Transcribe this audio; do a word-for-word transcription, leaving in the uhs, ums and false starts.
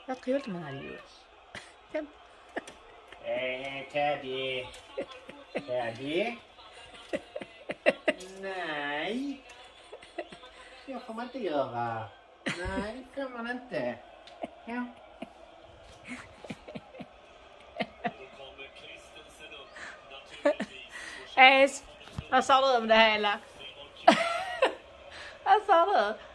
Vad trevligt man hade gjort. Eh, Teddy. Teddy. Nej. Så får man inte göra. Nej, det får man inte. Ja. Es, vad sa du om det hela? Vad sa du?